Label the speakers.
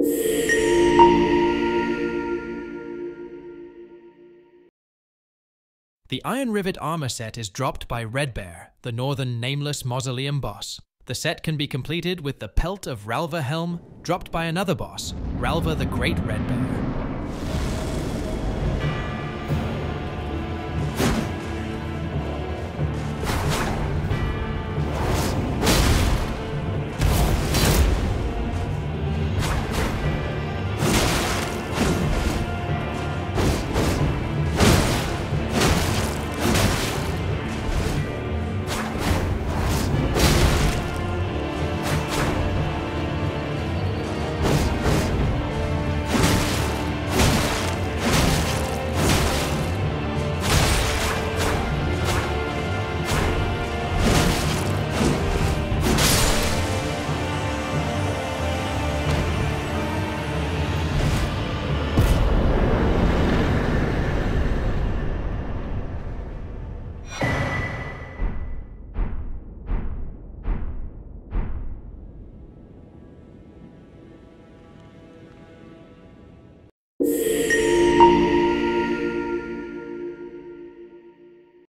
Speaker 1: The Iron Rivet Armor Set is dropped by Redbear, the Northern Nameless Mausoleum boss. The set can be completed with the pelt of Rauh Helm, dropped by another boss, Rauh the Great Redbear.